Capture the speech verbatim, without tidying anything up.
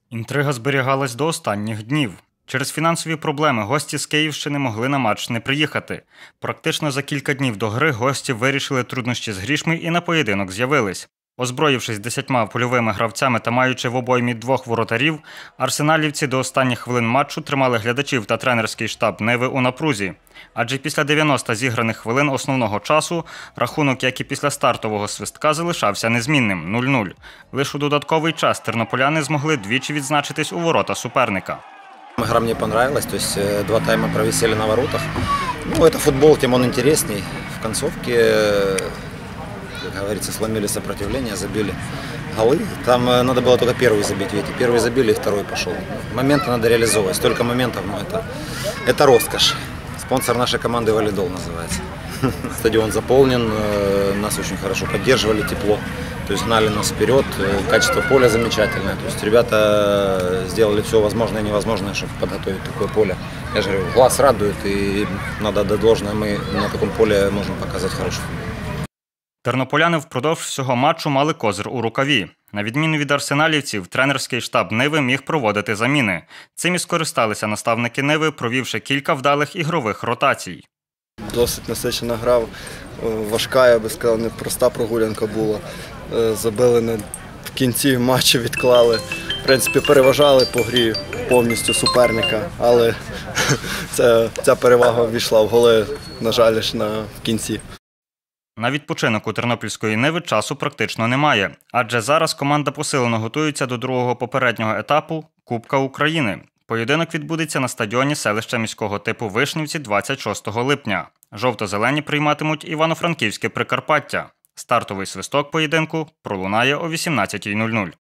Інтрига зберігалась до останніх днів. Через фінансові проблеми гості з Київщини могли на матч не приїхати. Практично за кілька днів до гри гості вирішили труднощі з грішми і на поєдинок з'явились. Озброївшись десятьма польовими гравцями та маючи в обоймі двох воротарів, арсеналівці до останніх хвилин матчу тримали глядачів та тренерський штаб Ниви у напрузі. Адже після дев'яноста зіграних хвилин основного часу рахунок, як і після стартового свистка, залишався незмінним – нуль-нуль. Лише у додатковий час тернополяни змогли двічі відзначитись у ворота суперника. Игра мне понравилась, то есть два тайма провисели на воротах. Ну, это футбол, тем он интересней. В концовке, как говорится, сломили сопротивление, забили голы. Там надо было только первый забить, видите, первый забили и второй пошел. Моменты надо реализовывать, столько моментов, но это, это роскошь. Спонсор нашей команды «Валидол» называется. Стадион заполнен, нас очень хорошо поддерживали, тепло. То есть гнали нас вперед, качество поля замечательное. То есть ребята сделали все возможное и невозможное, чтобы подготовить такое поле. Я же говорю, глаз радует, и надо отдать должное, мы на таком поле можем показать хороший футбол. Тернополяни впродовж всього матчу мали козир у рукаві. На відміну від арсеналівців, тренерський штаб Ниви міг проводити заміни. Цим і скористалися наставники Ниви, провівши кілька вдалих ігрових ротацій. Досить насичена гра, важка, я би сказав, непроста прогулянка була. Забили в кінці матчу, відклали. В принципі, переважали по грі повністю суперника, але ця, ця перевага ввійшла в голи, на жаль, на, в кінці. На відпочинок у тернопільської Ниви часу практично немає, адже зараз команда посилено готується до другого попереднього етапу – Кубка України. Поєдинок відбудеться на стадіоні селища міського типу Вишнівці двадцять шостого липня. Жовто-зелені прийматимуть Івано-Франківське Прикарпаття. Стартовий свисток поєдинку пролунає о вісімнадцятій нуль нуль.